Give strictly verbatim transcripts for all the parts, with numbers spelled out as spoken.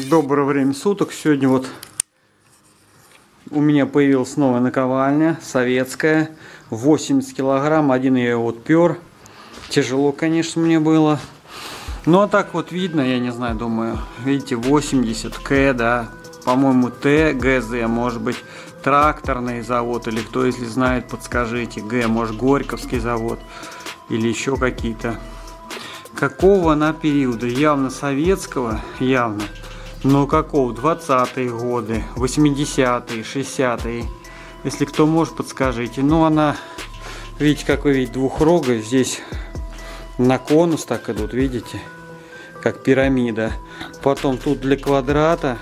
Доброе время суток. Сегодня вот у меня появилась новая наковальня, советская, восемьдесят килограмм. Один я вот пер. Тяжело, конечно, мне было. Ну а так вот видно, я не знаю, думаю, видите, восемьдесят К, да, по-моему, Т, ГЗ, может быть, тракторный завод, или кто, если знает, подскажите. Г, может, Горьковский завод, или еще какие-то. Какого она периода? Явно советского, явно. Но какого? двадцатые годы, восьмидесятые, шестидесятые. Если кто может, подскажите. Ну, она, видите, как вы видите, двухрогая. Здесь на конус так идут, видите? Как пирамида. Потом тут для квадрата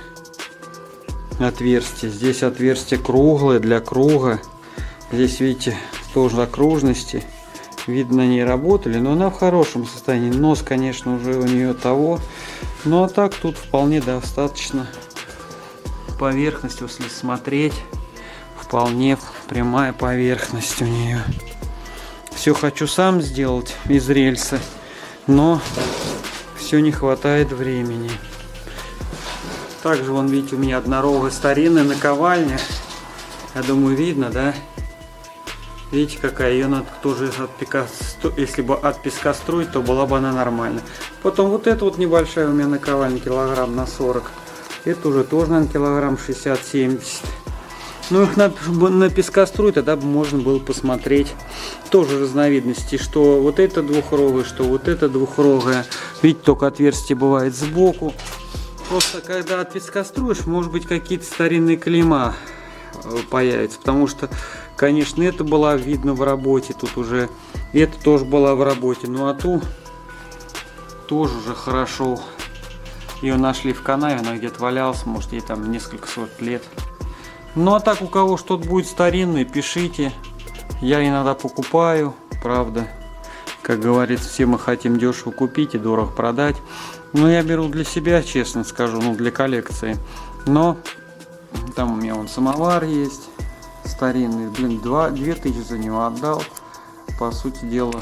отверстие. Здесь отверстие круглое для круга. Здесь, видите, тоже окружности. Видно, на ней работали, но она в хорошем состоянии. Нос, конечно, уже у нее того. Ну а так тут вполне достаточно. Поверхность, если смотреть, вполне прямая поверхность у нее. Все хочу сам сделать из рельсы, но все не хватает времени. Также, вон, видите, у меня однорогая старинная наковальня. Я думаю, видно, да? Видите, какая, ее надо тоже от песка, если бы от песка строить, то была бы она нормальная. Потом вот эта вот небольшая у меня наковальня, килограмм на сорок. Это уже тоже, наверное, килограмм шестьдесят-семьдесят. Ну, их надо на песка строить, тогда бы можно было посмотреть. Тоже разновидности, что вот это двухрогая, что вот это двухрогая. Видите, только отверстие бывает сбоку. Просто когда от песка строишь, может быть, какие-то старинные клейма появятся, потому что, конечно, это была видно в работе, тут уже это тоже была в работе, ну а ту тоже уже хорошо. Ее нашли в канаве, она где-то валялась, может, ей там несколько сот лет. Ну а так, у кого что-то будет старинное, пишите. Я иногда покупаю, правда, как говорится, все мы хотим дешево купить и дорого продать. Но я беру для себя, честно скажу, ну для коллекции. Но там у меня вон самовар есть старинный, блин, две тысячи за него отдал, по сути дела,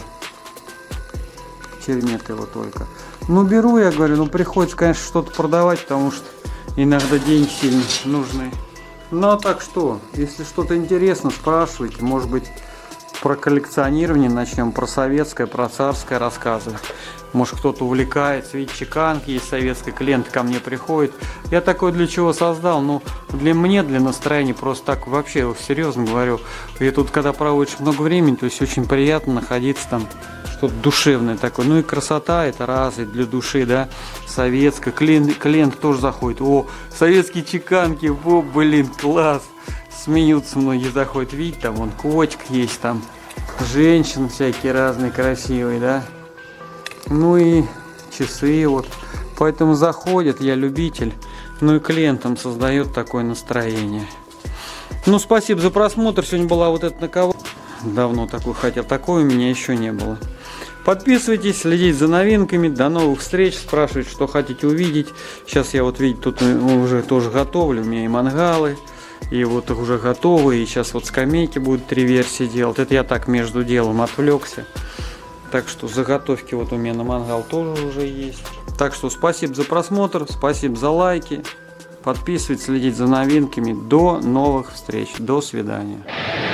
чермет его только. Ну беру, я говорю, ну приходится, конечно, что-то продавать, потому что иногда деньги сильно нужны. Ну а так что, если что-то интересно, спрашивайте, может быть, про коллекционирование начнем, про советское, про царское рассказывать. Может, кто-то увлекается, видите, чеканки есть советская, клиент ко мне приходит. Я такое для чего создал? Ну, для мне, для настроения, просто так вообще, серьезно говорю. И тут, когда проводишь много времени, то есть очень приятно находиться там, что-то душевное такое. Ну и красота, это раз, и для души, да, советская. Клиент, клиент тоже заходит, о, советские чеканки, о, блин, класс. Смеются многие, заходят, видите, там вон котик есть, там женщины всякие разные, красивые, да. Ну и часы вот. Поэтому заходят, я любитель. Ну и клиентам создает такое настроение. Ну, спасибо за просмотр. Сегодня была вот эта наковальня. Давно такой хотел. Такой у меня еще не было. Подписывайтесь, следите за новинками. До новых встреч. Спрашивайте, что хотите увидеть. Сейчас я вот, видите, тут уже тоже готовлю. У меня и мангалы. И вот уже готовы. И сейчас вот скамейки будут три версии делать. Это я так между делом отвлекся. Так что заготовки вот у меня на мангал тоже уже есть. Так что спасибо за просмотр, спасибо за лайки. Подписывайтесь, следите за новинками. До новых встреч. До свидания.